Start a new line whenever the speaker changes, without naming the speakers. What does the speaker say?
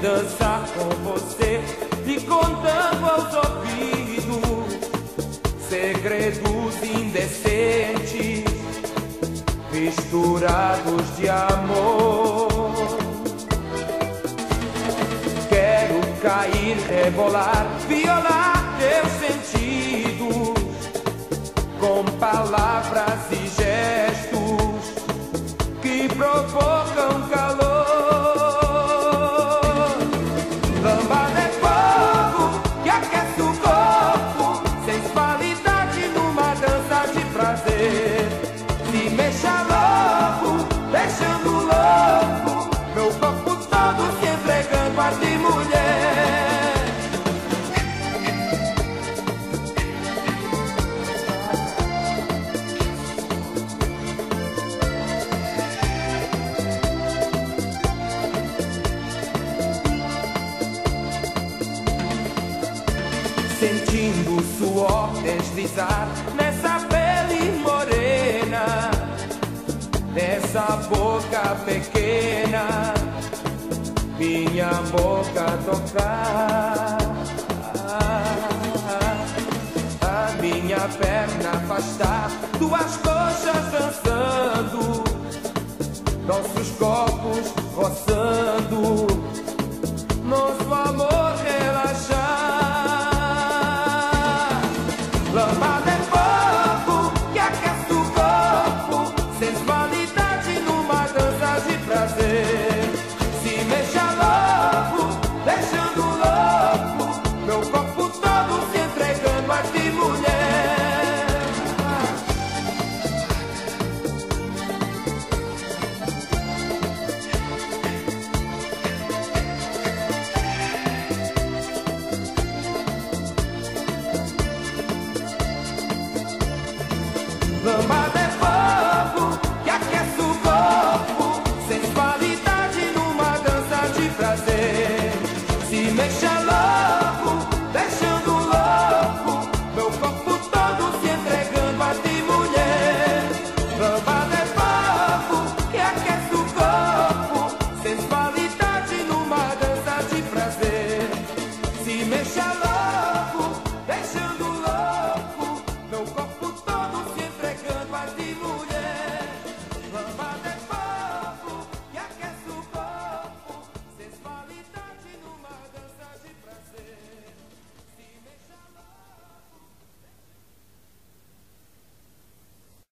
dançar com você e contando aos ouvidos segredos indecentes misturados de amor. Quero cair, rebolar, violar teus sentidos com palavras e gestos que provocam calor. Lambada é fogo que aquece o corpo, sensualidade numa dança de prazer. Se mexa louco, deixando louco, meu corpo todo se entregando a ti, mulher. Sentindo o suor deslizar nessa pele morena, nessa boca pequena, minha boca tocar, a minha perna afastar, tuas coxas dançando, nossos corpos